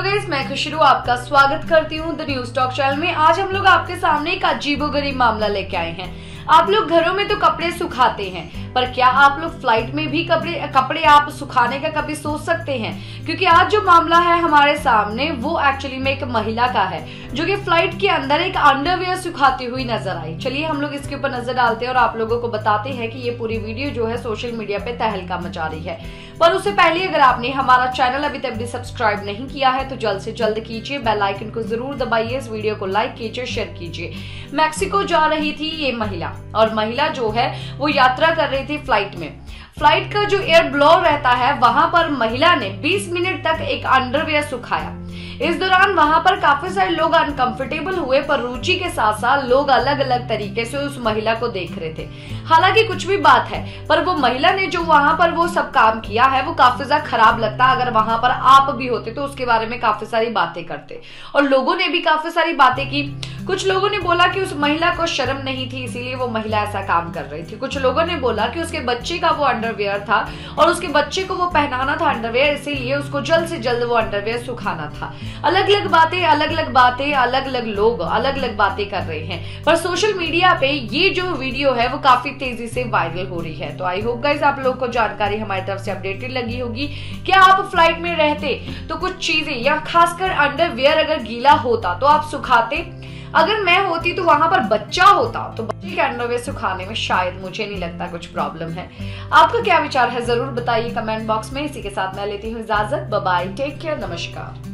Hello guys, मैं खुशरू आपका स्वागत करती हूँ द न्यूज टॉक चैनल में। आज हम लोग आपके सामने एक अजीबोगरीब मामला लेके आए हैं। आप लोग घरों में तो कपड़े सुखाते हैं, पर क्या आप लोग फ्लाइट में भी कपड़े आप सुखाने का कभी सोच सकते हैं? क्योंकि आज जो मामला है हमारे सामने वो एक्चुअली में एक महिला का है जो कि फ्लाइट के अंदर एक अंडरवियर सुखाती हुई नजर आई। चलिए हम लोग इसके ऊपर नजर डालते हैं और आप लोगों को बताते हैं कि ये पूरी वीडियो जो है सोशल मीडिया पे तहलका मचा रही है। पर उससे पहले अगर आपने हमारा चैनल अभी तक भी सब्सक्राइब नहीं किया है तो जल्द से जल्द कीजिए, बेल आइकन को जरूर दबाइए, इस वीडियो को लाइक कीजिए, शेयर कीजिए। मैक्सिको जा रही थी ये महिला, और महिला जो है वो यात्रा कर रही थी फ्लाइट में। फ्लाइट का जो एयर ब्लोअर रहता है वहां पर महिला ने 20 मिनट तक एक अंडरवियर सुखाया। इस दौरान वहां पर काफी सारे लोग अनकंफर्टेबल हुए, पर रुचि के साथ साथ लोग अलग अलग तरीके से उस महिला को देख रहे थे। हालांकि कुछ भी बात है, पर वो महिला ने जो वहां पर वो सब काम किया है वो काफी ज्यादा खराब लगता। अगर वहां पर आप भी होते तो उसके बारे में काफी सारी बातें करते, और लोगों ने भी काफी सारी बातें की। कुछ लोगों ने बोला कि उस महिला को शर्म नहीं थी इसीलिए वो महिला ऐसा काम कर रही थी। कुछ लोगों ने बोला कि उसके बच्चे का वो अंडरवियर था और उसके बच्चे को वो पहनाना था अंडरवियर, इसीलिए उसको जल्द से जल्द वो अंडरवियर सुखाना था। अलग अलग बातें, अलग अलग लोग अलग अलग बातें कर रहे हैं, पर सोशल मीडिया पे ये जो वीडियो है वो काफी तेजी से वायरल हो रही है। तो आई होप गाइस आप लोगों को जानकारी हमारी तरफ से अपडेटेड लगी होगी। क्या आप फ्लाइट में रहते तो कुछ चीजें या खासकर अंडरवियर अगर गीला होता तो आप सुखाते? अगर मैं होती तो वहां पर बच्चा होता तो बच्चे के अंडरवियर सुखाने में शायद मुझे नहीं लगता कुछ प्रॉब्लम है। आपका क्या विचार है जरूर बताइए कमेंट बॉक्स में। इसी के साथ मैं लेती हूँ इजाजत। बाय बाय, टेक केयर, नमस्कार।